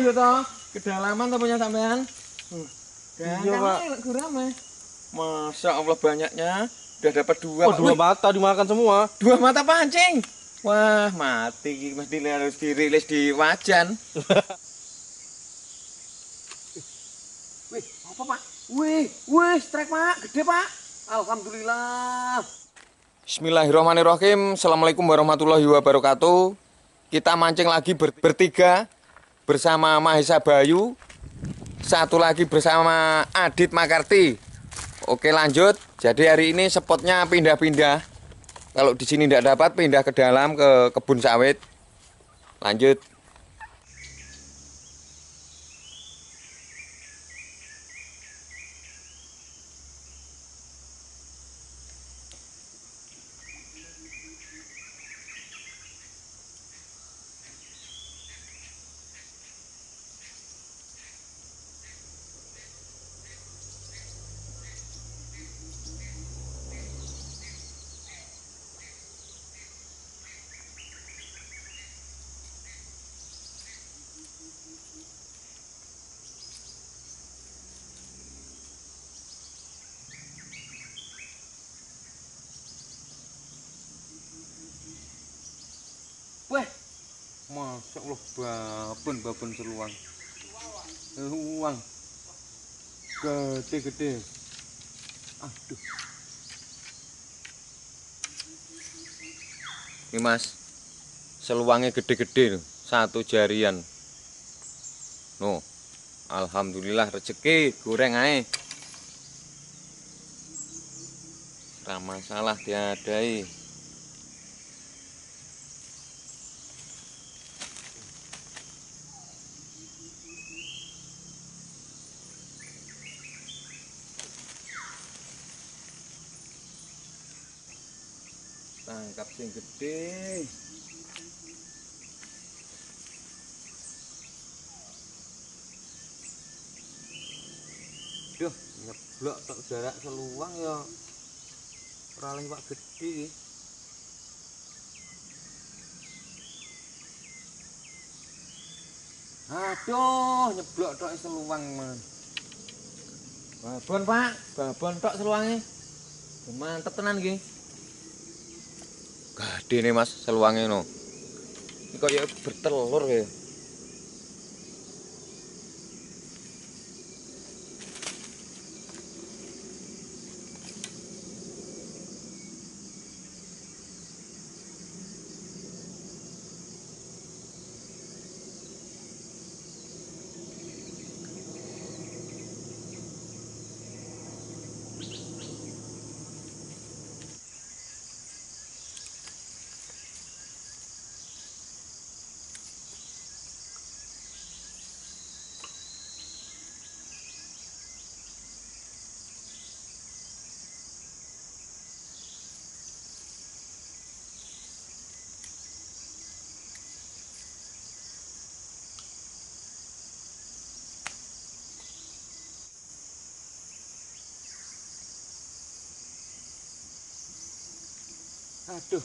yo toh. Kedalaman toh punya sampean. Iya, Pak. Gurame. Masya Allah banyaknya. Udah dapat dua, Oh, Pak. dua mata dimakan semua. Dua mata pancing. Wah, mati mesti harus dirilis di wajan. Wih, apa, Pak? Wih, strike, Pak. Gede, Pak. Alhamdulillah. Bismillahirrahmanirrahim. Assalamualaikum warahmatullahi wabarakatuh. Kita mancing lagi bertiga bersama Mahesa Bayu. Satu lagi bersama Adit Makarti. Oke, lanjut. Jadi hari ini spotnya pindah-pindah. Kalau di sini tidak dapat, pindah ke dalam ke kebun sawit. Lanjut. Wah, Masya Allah, babon seluang. Uang gede-gede. Aduh. Ini Mas, seluangnya gede-gede, satu jarian. No, alhamdulillah rezeki goreng aja. Ra masalah diadai. Tangkap sing gede. Duh, nyeblok tok jarak seluang ya. Ora lewat gede iki. Aduh, nyeblok tok seluang, Man. Babon, Pak. Babon tok seluange. Mantep tenan iki. Gede nih Mas seluangnya no. Ini kok ya bertelur ya. Aduh.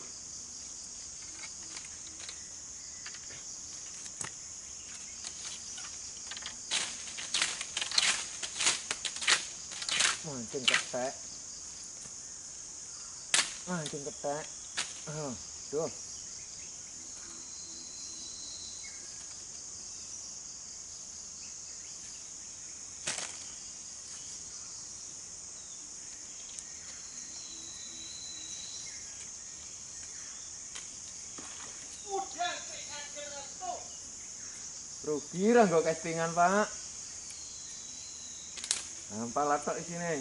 Mancing ketek. Mancing ketek. Duh. Rugi lah nggak castingan, Pak. Nampak latok di sini.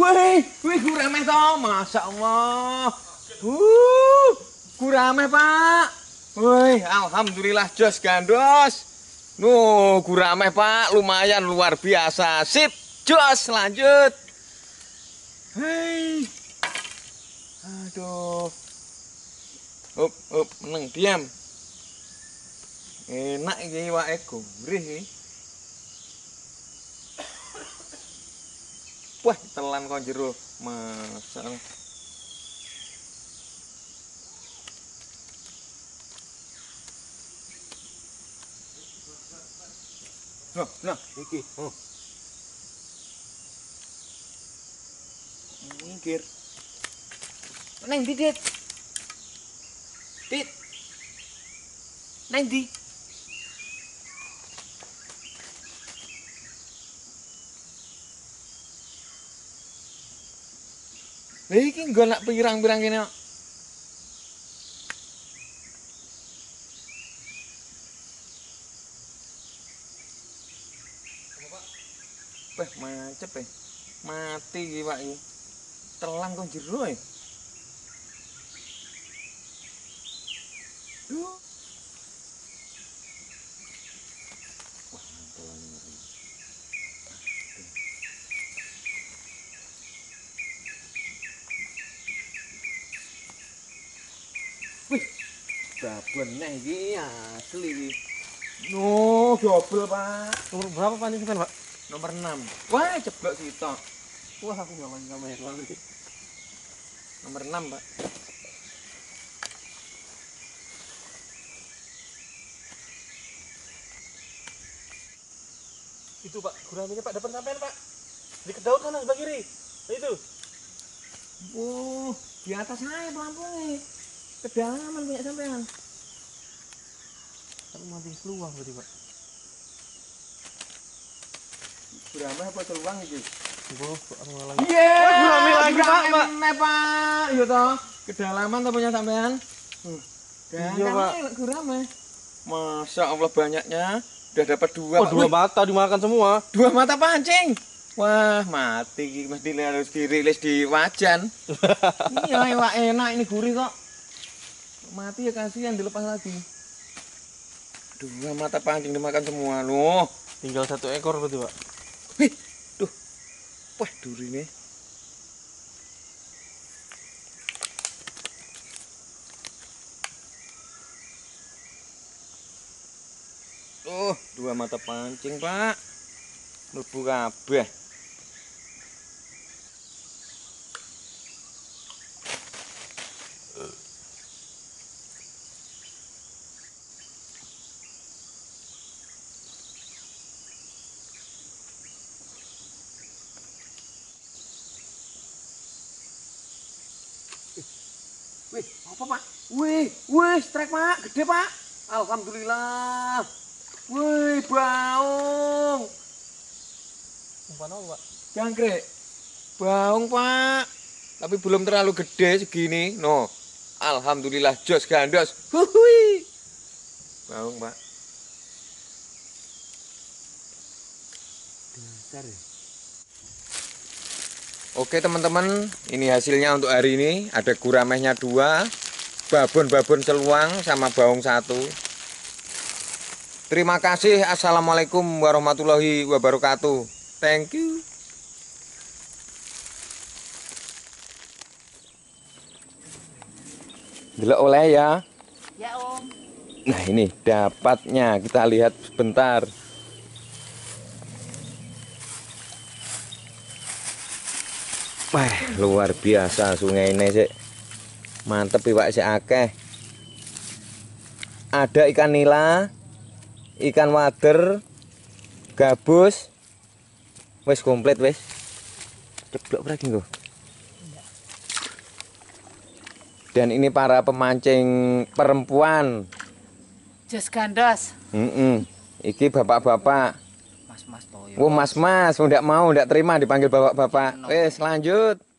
Wih, gurame toh, masya Allah. Gurame Pak. Wih, alhamdulillah jos gandos. Gurame Pak, lumayan luar biasa. Sip, jos lanjut. Hei, aduh. Up, meneng diam. Enak iki iwake gurih iki. Wah, telan kok jero. Masa. Nah, iki. Minggir. Neng di, Dit. Dit. Neng di. Iki nggo nak pirang-pirang kene kok. Wah, macep mati iki Pak iki. Telan kok jero e. Duh. Wah, telan ngeri. Wih, babon neh iki asli iki. Dobel Pak. Nomor berapa Pak ini Pak? Nomor 6. Wah, jeblok sitok. Wah, aku nggak main kamera lagi. Nomor 6, Pak. Itu Pak, guramenya Pak, depan sampean Pak. Di kedaut sana sebelah kiri. Nah, itu. Di atas saya pelampungnya. Kedalaman punya sampean. Tapi mati peluang berarti Pak. Gurame apa teluang iki? Aku ngalang. Gurame lagi Pak. Pak. Iya toh. Kedalaman toh punya sampean. Iya Pak. Gurame. Masya Allah banyaknya. Udah dapat 2. Oh, 2 mata dimakan semua. 2 mata pancing. Wah, mati mesti harus dirilis di wajan. Iya, wah enak ini gurih kok. Mati ya kasihan dilepas lagi. 2 mata pancing dimakan semua loh. Tinggal 1 ekor berarti Pak. Wih, tuh. Wah, durine. Oh, 2 mata pancing, Pak. Mlebu kabeh. Wih, apa Pak? Wih, strike Pak, gede Pak. Alhamdulillah. Wih, baung. Umpan apa Pak? Jangkrik. Baung Pak. Tapi belum terlalu gede segini. No. Alhamdulillah jos gandos. Huhui. Baung Pak. Dasar ya. Oke teman-teman, ini hasilnya untuk hari ini. Ada guramehnya 2, babon-babon celuang sama baung 1. Terima kasih. Assalamualaikum warahmatullahi wabarakatuh. Thank you. Delok oleh ya. Ya Om. Nah ini dapatnya, kita lihat sebentar. Wah, luar biasa sungai ini sih. Mantep iwak sih akeh. Ada ikan nila, ikan wader, gabus. Wes komplit wes. Ceblok lagi nggo. Dan ini para pemancing perempuan. Jos gandos. Iki bapak-bapak. Mas toyo. Mas, ndak mau, ndak terima dipanggil bapak-bapak. Wes lanjut.